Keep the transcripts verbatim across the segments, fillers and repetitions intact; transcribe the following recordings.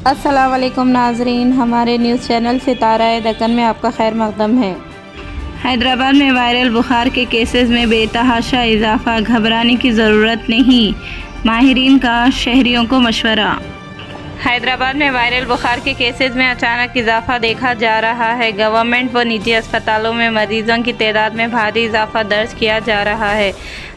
अस्सलाम वालेकुम नाजरीन, हमारे न्यूज़ चैनल सितारा-ए-दक्कन में आपका खैर मक़दम है। हैदराबाद में वायरल बुखार के केसेस में बेतहाशा इजाफा, घबराने की ज़रूरत नहीं, माहिरीन का शहरियों को मशवरा। हैदराबाद में वायरल बुखार के केसेस में अचानक इजाफा देखा जा रहा है। गवर्नमेंट व निजी अस्पतालों में मरीजों की तादाद में भारी इजाफा दर्ज किया जा रहा है।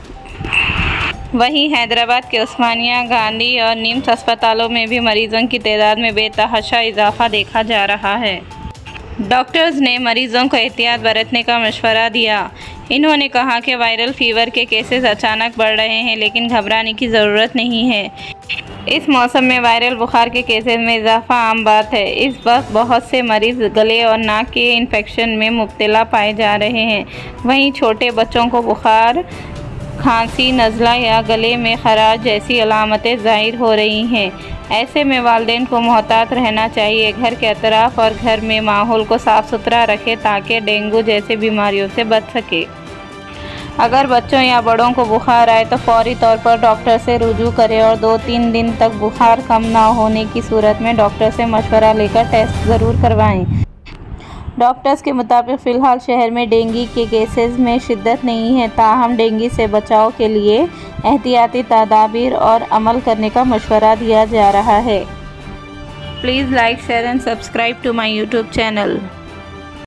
वहीं हैदराबाद के उस्मानिया, गांधी और निम्स अस्पतालों में भी मरीजों की तादाद में बेतहाशा इजाफा देखा जा रहा है। डॉक्टर्स ने मरीजों को एहतियात बरतने का मशवरा दिया। इन्होंने कहा कि वायरल फीवर के केसेस अचानक बढ़ रहे हैं, लेकिन घबराने की ज़रूरत नहीं है। इस मौसम में वायरल बुखार के केसेस में इजाफा आम बात है। इस वक्त बहुत से मरीज़ गले और नाक के इन्फेक्शन में मुब्तला पाए जा रहे हैं। वहीं छोटे बच्चों को बुखार, खांसी, नज़ला या गले में खराश जैसी अलामतें ज़ाहिर हो रही हैं। ऐसे में वालिदैन को मोहतात रहना चाहिए। घर के अतराफ़ और घर में माहौल को साफ़ सुथरा रखें ताकि डेंगू जैसी बीमारियों से बच सके। अगर बच्चों या बड़ों को बुखार आए तो फौरी तौर पर डॉक्टर से रुजू करें और दो तीन दिन तक बुखार कम ना होने की सूरत में डॉक्टर से मशवरा लेकर टेस्ट ज़रूर करवाएं। डॉक्टर्स के मुताबिक फ़िलहाल शहर में डेंगू के केसेस में शिद्दत नहीं है, ताहम डेंगू से बचाव के लिए एहतियाती तदाबीर और अमल करने का मशवरा दिया जा रहा है। Please like, share and subscribe to my YouTube channel.